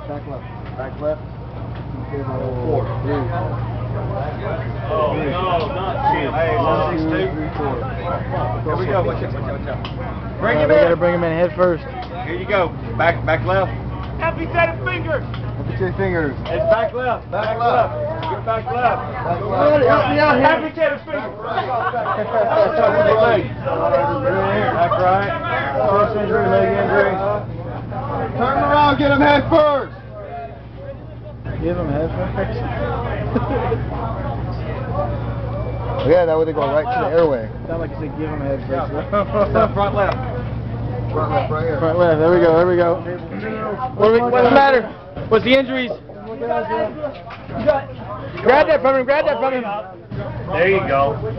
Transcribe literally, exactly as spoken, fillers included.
Back left. Back left. Four. Three. Oh, no, not ten. Hey, one, six, two. Three, four. Here we go. Watch out, watch out, watch out. Bring Right, him we in. gotta bring him in head first. Here you go. Back, back left. Happy set of fingers. Look at your fingers. It's back left. Back, Back left. left. Get back left. Back left. Help me out here. Happy set of fingers. Back right. Chest injury, leg injury. Turn around, get him head first. Give him head first. Yeah, that way they go right to the airway. Sound like you said give him head first. Stop, front left. Front left, right here. Front left, there we go, there we go. What do we, what's the matter? What's the injuries? Grab that from him, grab that from him. There you go.